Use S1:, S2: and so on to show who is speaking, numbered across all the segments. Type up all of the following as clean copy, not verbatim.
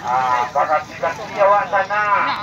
S1: Ganti awak sana.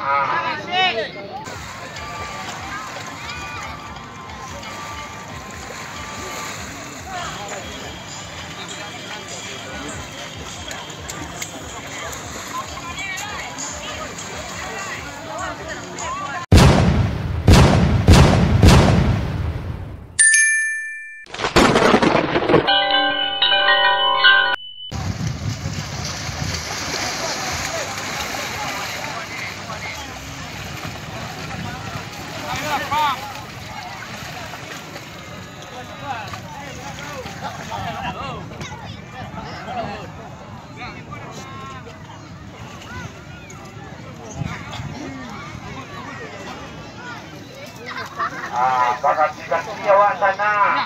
S1: Ganti awak sana.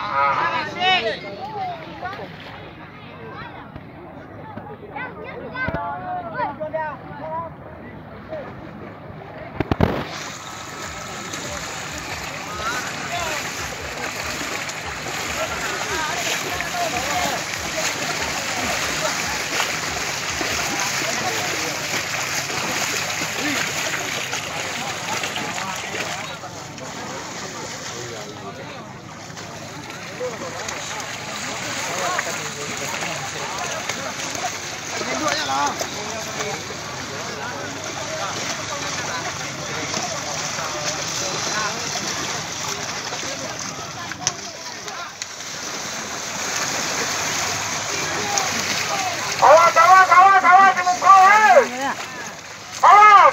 S1: Awas di muka, awas.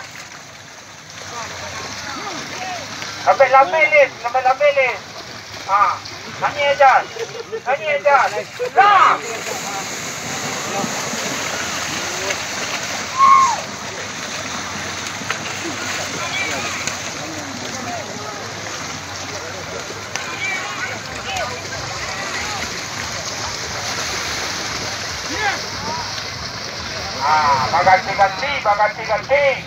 S1: Sampai lambelis. Nyanyi aja. Lah. Ganti.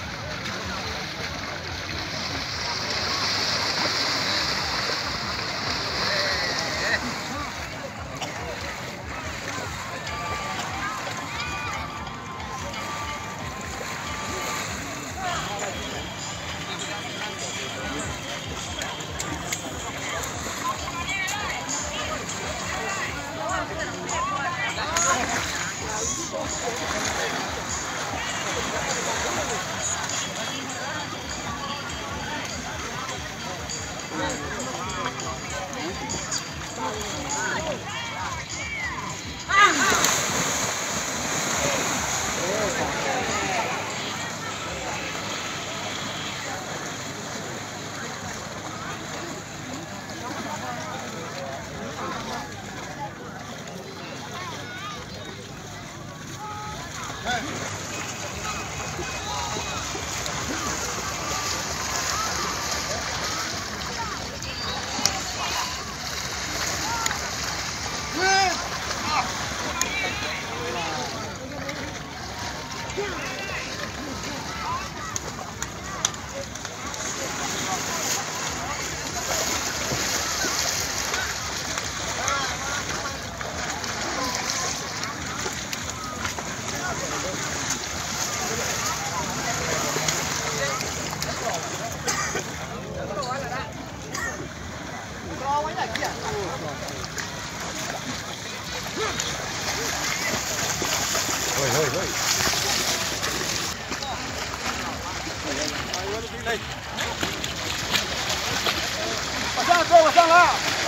S1: Pasang lah.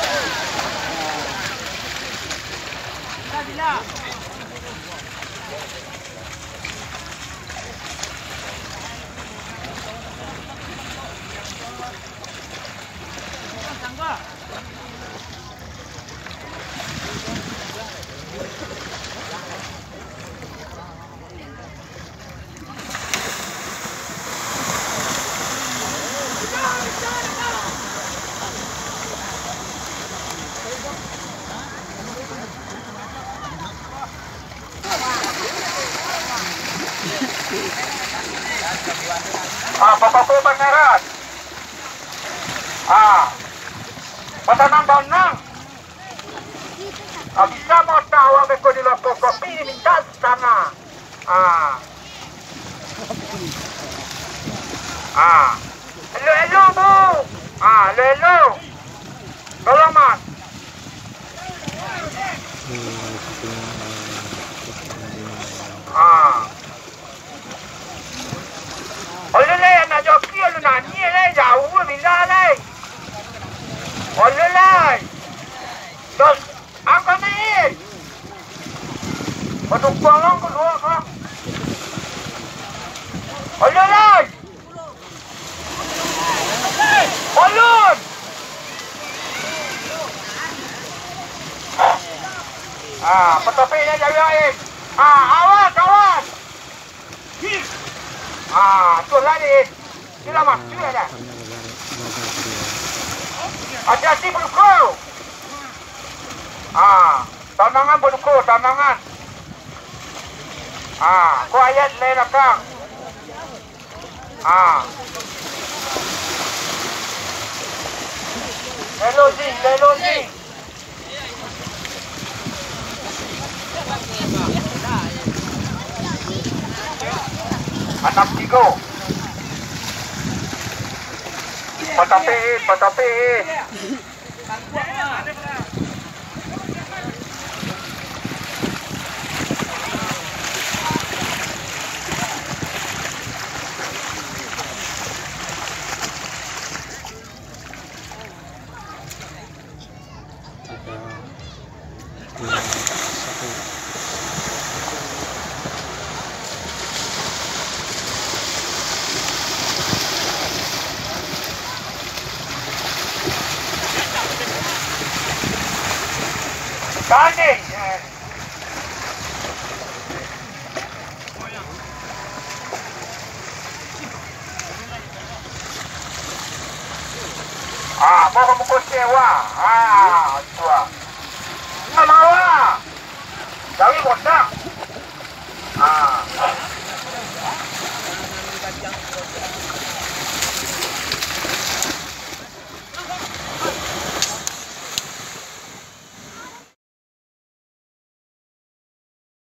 S1: Bila. Papapo Banaran. Patanang Banang. Bisa mau tahu aku di lokal kopi minta sana. Elo bu. Elo. Tolong mas. Oleh le nak joki lu nak ni le jauh le bila le. Oleh le. Terus angkat ni. Untuk tolong kedua kan. Oleh le. Olun. Petopiknya jagain. Awas. Tu lagi. Sila mas, sila dah. Hati-hati berduku. Tanangan berduku, tanangan. Kau ayat lain belakang. Lelozi. Anak tiga. Patapi. Standing. Mau mukul sewa. Tua. Mawa. Dari botak.